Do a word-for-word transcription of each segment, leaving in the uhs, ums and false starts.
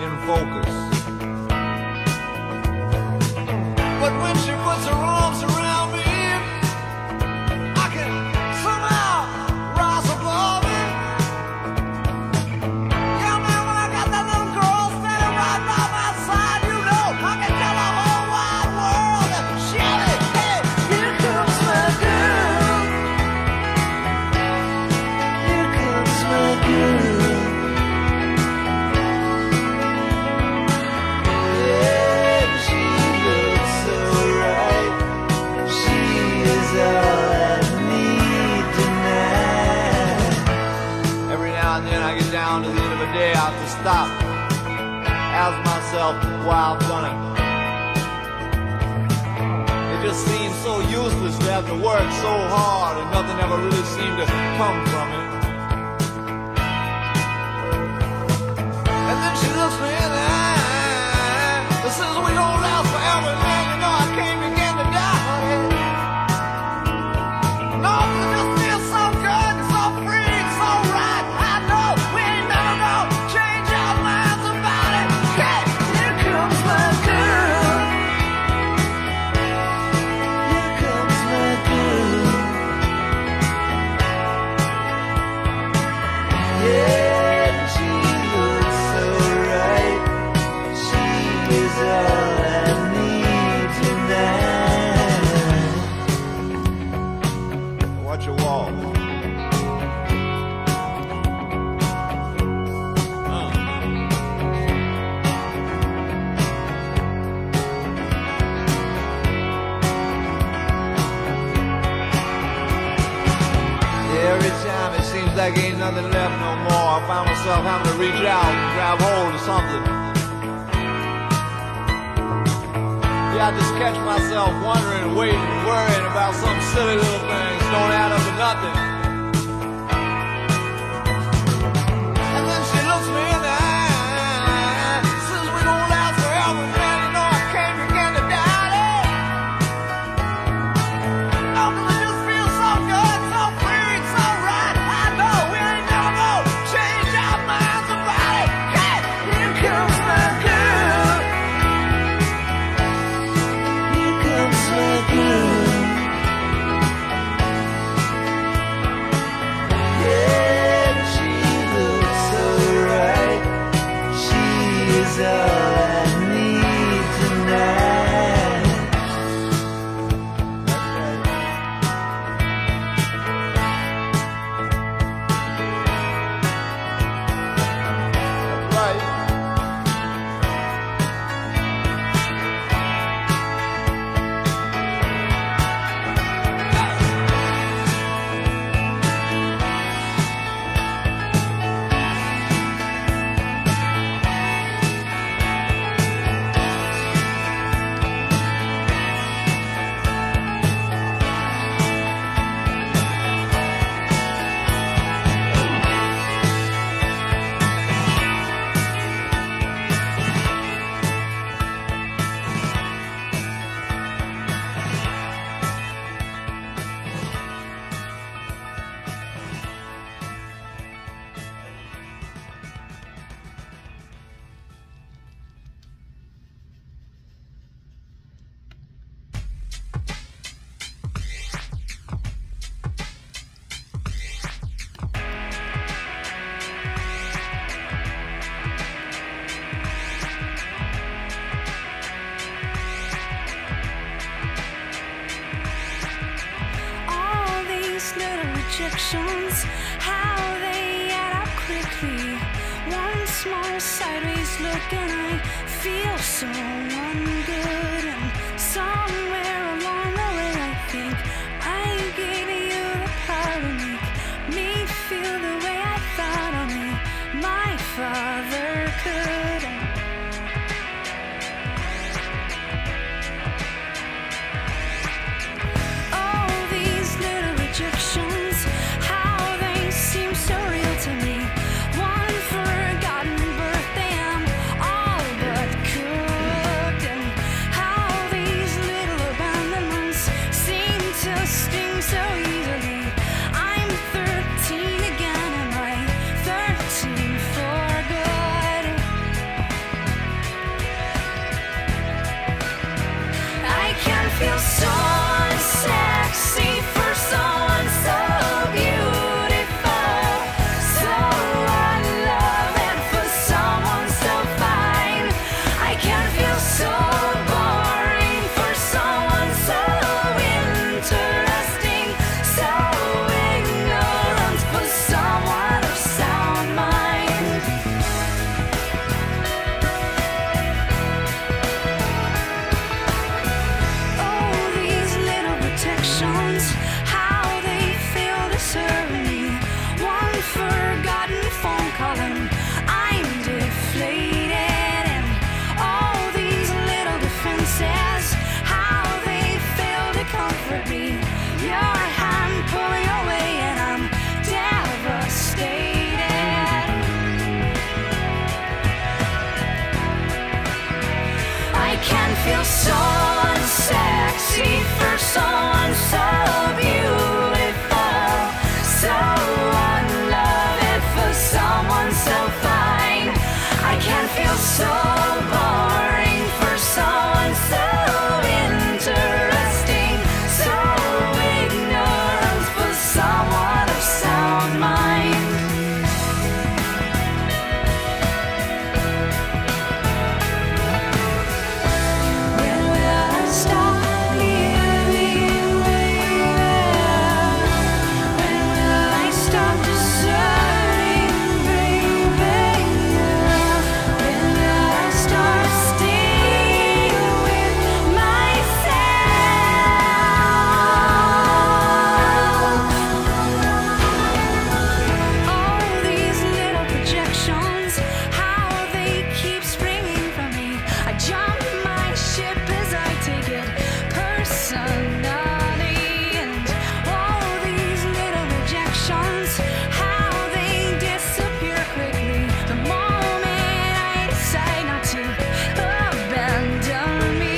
in focus. But when she puts her arms around me, I can somehow rise above it. Yeah, man, when I got that little girl standing right by my side, you know, I can tell the whole wide world that shout it, hey, here comes my girl. Here comes my girl. Down to the end of the day, I have to stop, ask myself why I've done it. It just seems so useless to have to work so hard and nothing ever really seemed to come from it. And then she looks me in the eye and says, we don't last forever, man, you know I can't begin to die, honey. No, it just feels so good and so free and so right. I know we ain't never gonna change our minds about it. Hey, here comes my girl. Here comes my girl. Yeah, she looks so right. She is all I need tonight. Watch your wall. Every time it seems like ain't nothing left no more, I find myself having to reach out and grab hold of something. Yeah, I just catch myself wondering, waiting, worrying about some silly little things don't add up to nothing. And then she looks me in the eye, says we don't last forever, man, you know I can't begin to doubt it. Oh, 'cause it just feels so good, so free, so right. I know we ain't never gonna change our minds about it. Hey, here comes my girl. Here comes my girl. Yeah, she looks so right. She is all I need tonight. That's right. All these little rejections, how they add up quickly. One small sideways look and I feel so ungood. And somewhere along the way I think I gave you the power to make me feel the way I thought only my father could. And all these little rejections, how they seem so real to me. One forgotten birthday, I'm all but cooked. And how these little abandonments seem to sting so easily. I'm thirteen again, am I thirteen for good? feel so unsexy for someone so beautiful, so unloved for someone so fine. I can't feel so boring for someone so interesting, so ignorant for someone of sound mind. When will I stop living, baby? When will I stop deserting, baby? When will I start staying with myself? All these little projections, how they keep springing from me. I jump my ship as I take it personally, and all these little rejections, how they disappear quickly the moment I decide not to abandon me.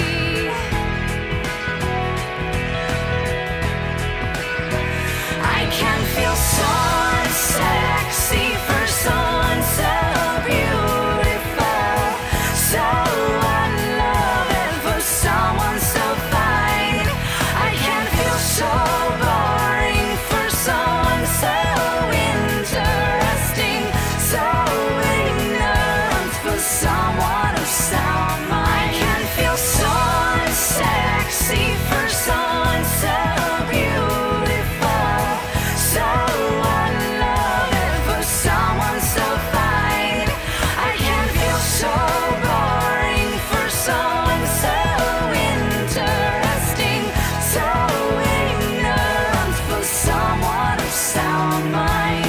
I can feel so unsexy for someone so beautiful, so unloved for someone so fine. I can feel so boring for someone so interesting, so ignorant for someone of sound mind. I can feel so unsexy for someone so beautiful, so unloved for someone so fine. I can feel so boring for someone so interesting, so ignorant for someone of sound mind.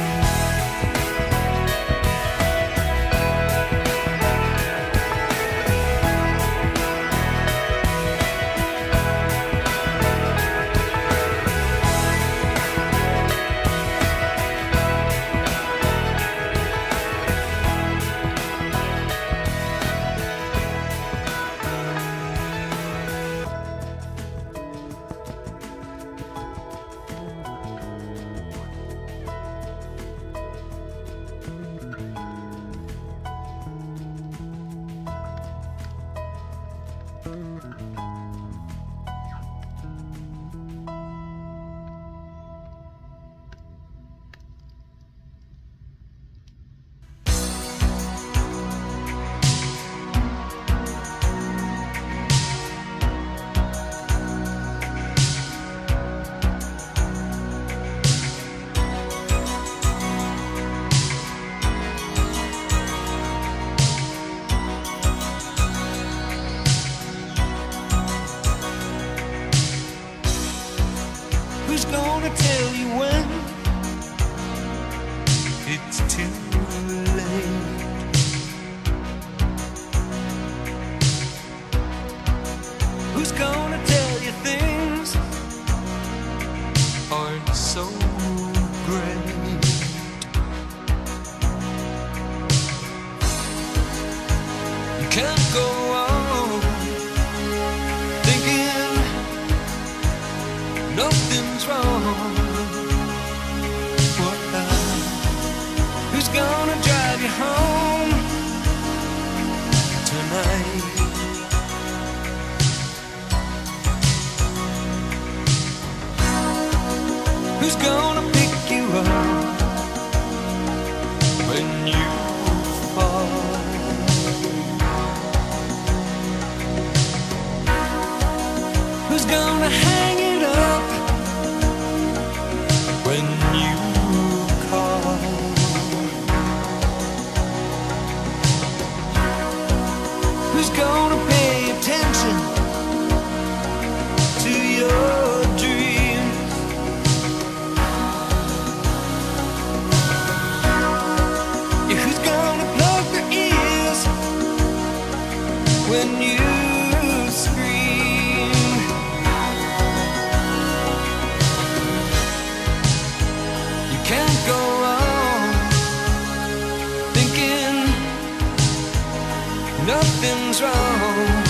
Who's gonna tell you when it's too late? Who's gonna tell you things aren't so great? You can't go on thinking nothing's wrong. What now? Who's gonna drive you home tonight? Who's gonna pick you up when you fall? Who's gonna hang it up when you call? Who's gonna pay attention to your dreams? Yeah, who's gonna plug their ears when you scream? You can't go on thinking nothing's wrong.